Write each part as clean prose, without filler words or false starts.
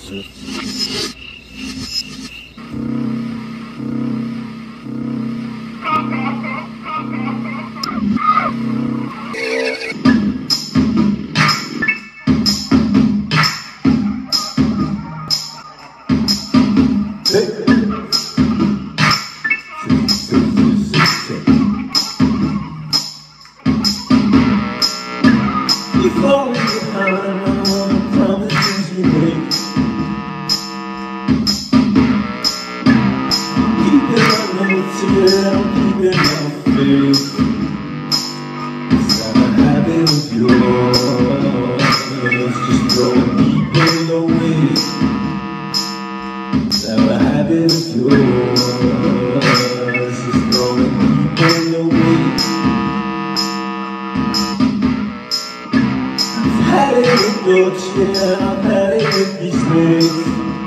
You're falling behind on all the promises you make. Keeping my notes here, I'm keeping my faith. It's not a habit of yours, just throwing people away. It's not a habit of yours, just throwing people away. I've had it with books, yeah, I've had it with these things.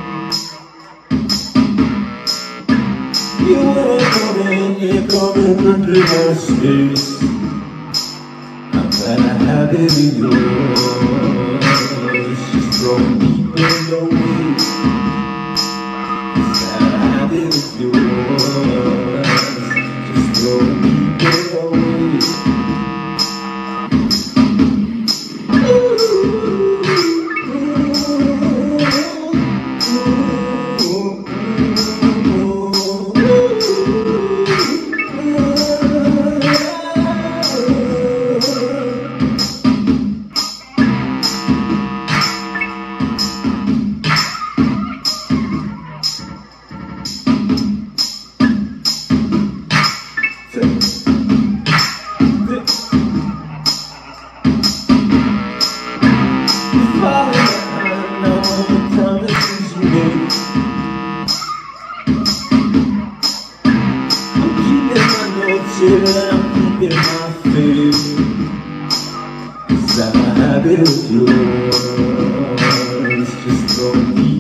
You wanna come in, you're coming under my space. I've had a habit of yours, just throwing people away. I've had a habit of yours, just throwing people away. I'm keeping my faith. It's not a habit of yours, just throwing